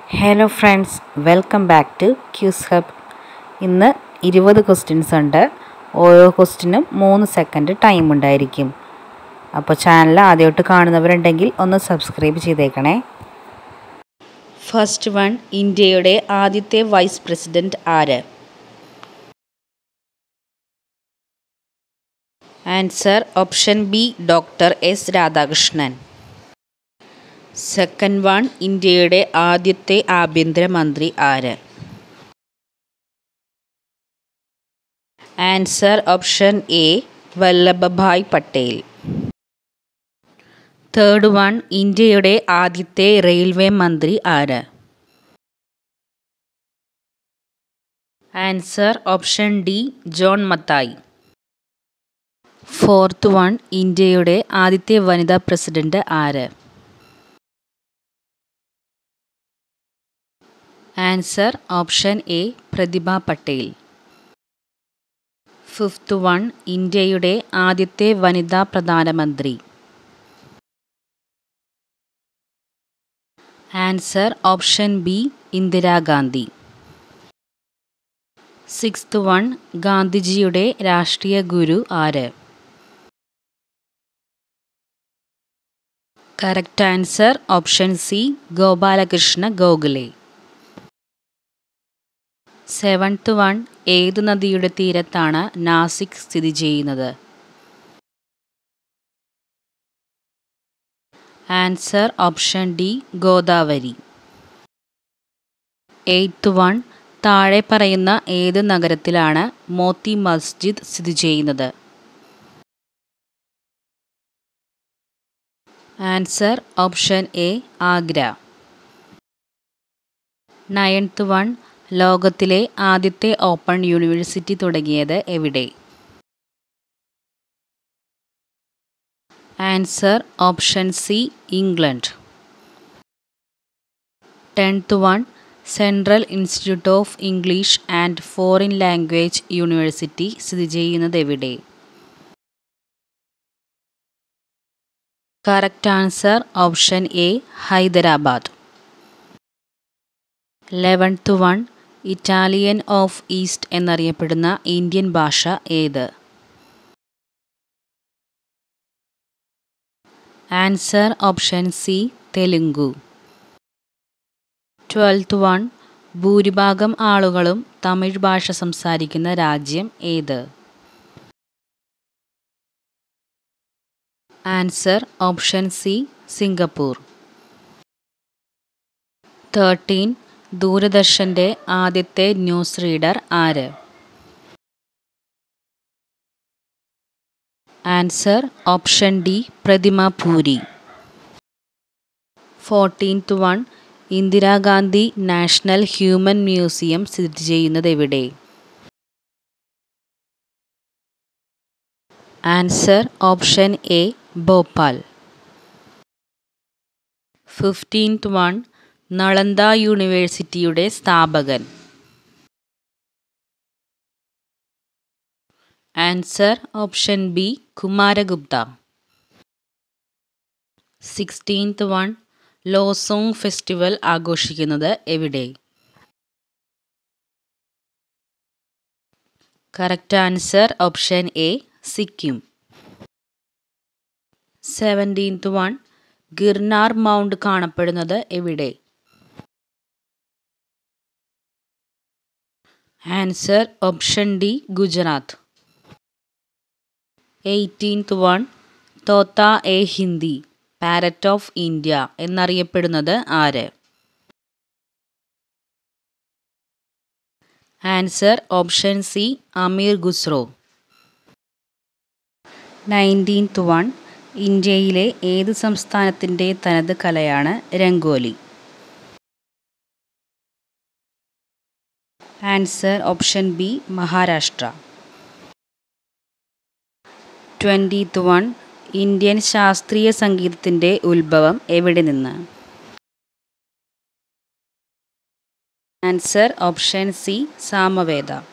Hello friends, welcome back to quiz hub. ഇന്ന് 20 questions ഉണ്ട്. ഓരോ ക്വസ്റ്റ്യനും 3 സെക്കൻഡ് ടൈം ഉണ്ടായിരിക്കും. അപ്പോൾ ചാനൽ ആദ്യമായിട്ട് കാണുന്നവരുണ്ടെങ്കിൽ ഒന്ന് സബ്സ്ക്രൈബ് ചെയ്തേക്കണേ. ഫസ്റ്റ് വൺ, ഇന്ത്യയുടെ ആദ്യത്തെ വൈസ് പ്രസിഡന്റ് ആര്? Answer option B, doctor S Radhakrishnan. Second one, ഇന്ത്യയുടെ ആദ്യത്തെ ആഭ്യന്തരമന്ത്രി ആര്? Answer option A, Vallabhbhai Patel. Third one, ഇന്ത്യയുടെ ആദ്യത്തെ റെയിൽവേ മന്ത്രി ആര്? Answer option D, John Mathai. Fourth one, ഇന്ത്യയുടെ ആദ്യത്തെ വനിതാ പ്രസിഡന്റ് ആര്? Answer option A, Pratibha Patel. Fifth one, ഇന്ത്യയുടെ ആദ്യത്തെ വനിതാ പ്രധാനമന്ത്രി. Answer option B, Indira Gandhi. Sixth one, ഗാന്ധിജിയുടെ രാഷ്ട്രീയ ഗുരു ആര്? Correct answer option C, Gopal Krishna Gokhale. Seventh one, ഏതു നദിയുടെ തീരത്താണ് നാസിക് സ്ഥിതി ചെയ്യുന്നത്? Answer option D, Godavari. Eighth one, താഴെ പറയുന്ന ഏത് നഗരത്തിലാണ് മോത്തി മസ്ജിദ് സ്ഥിതി ചെയ്യുന്നത്? Answer option A, Agra. Ninth one, ലോകത്തിലെ ആദ്യത്തെ ഓപ്പൺ യൂണിവേഴ്സിറ്റി തുടങ്ങിയത് എവിടെ? Answer option C, England. Tenth one, central institute of English and foreign language university സ്ഥിതി ചെയ്യുന്നത് എവിടെ? Correct answer option A, Hyderabad. 11th one, Italian of east എന്നറിയപ്പെടുന്ന ഇന്ത്യൻ ഭാഷ ഏത്? Answer option C, Telugu. 12th one, ഭൂരിഭാഗം ആളുകളും തമിഴ് ഭാഷ സംസാരിക്കുന്ന രാജ്യം ഏത്? Answer option C, Singapore. 13, ദൂരദർശൻ്റെ ആദ്യത്തെ ന്യൂസ് റീഡർ ആര്? Answer option D, Pratima Puri. 14th one, Indira Gandhi national human museum സ്ഥിതി ചെയ്യുന്നത് എവിടെ? Answer option A, Bhopal. 15th one, Nalanda യൂണിവേഴ്സിറ്റിയുടെ സ്ഥാപകൻ? Answer option B, Kumaragupta. 16th one, Losoong festival ആഘോഷിക്കുന്നത് എവിടെ? Correct answer option A, Sikkim. 17th one, Girnar mount കാണപ്പെടുന്നത് എവിടെ? Answer option D, Gujarat. 18th one, തോത്ത A Hindi, parrot of India എന്നറിയപ്പെടുന്നത് ആര്? Answer option C, Amir Khusro. 19th one, ഇന്ത്യയിലെ ഏത് സംസ്ഥാനത്തിൻ്റെ തനത് കലയാണ് rangoli? Answer option B, Maharashtra. 20th one, Indian ശാസ്ത്രീയ സംഗീതത്തിൻ്റെ ഉത്ഭവം എവിടെ നിന്ന്? Answer option C, Samaveda.